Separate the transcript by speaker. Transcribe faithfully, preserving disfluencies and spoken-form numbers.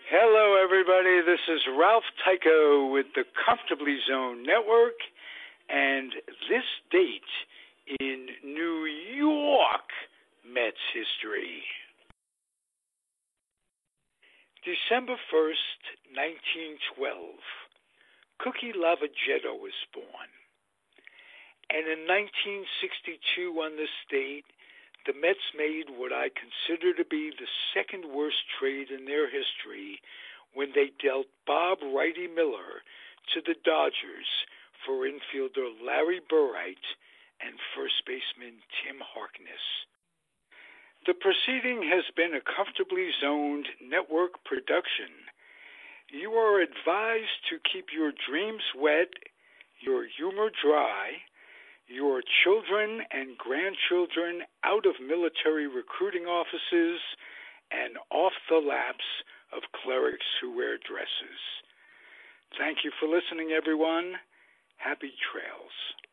Speaker 1: Hello, everybody. This is Ralph Tycho with the Comfortably Zone Network, and this date in New York Mets history. December first, nineteen twelve, Cookie Lavagetto was born. And in nineteen sixty-two on this date, the Mets made what I consider to be the second worst trade in their history when they dealt Bob Righty Miller to the Dodgers for infielder Larry Burright and first baseman Tim Harkness. The proceeding has been a Comfortably Zoned network production. You are advised to keep your dreams wet, your humor dry, your children and grandchildren out of military recruiting offices and off the laps of clerics who wear dresses. Thank you for listening, everyone. Happy trails.